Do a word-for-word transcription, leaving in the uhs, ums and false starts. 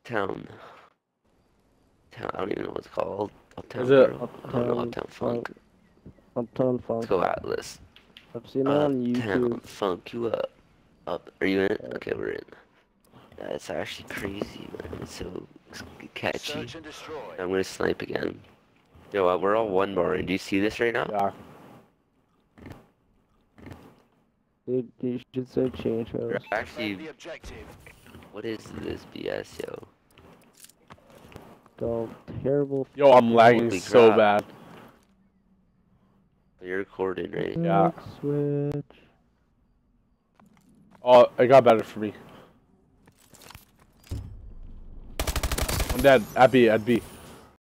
Uptown. Town, I don't even know what it's called. Uptown Is it Girl. I don't know Uptown Funk. Uptown Let's Funk. go Atlas. I've seen it on Uptown YouTube. Funk you up. Up. Are you in? Okay, we're in. That's actually crazy, man. It's so catchy. Search and destroy. I'm gonna snipe again. Yo, uh, we're all one bar. Do you see this right now? Yeah. Dude, you should say change We're house. actually, The objective. what is this B S, yo? Go terrible. Yo, I'm lagging Holy so crap. bad. You're recording, right? Yeah. Switch. Oh, it got better for me. I'm dead. At B, at B.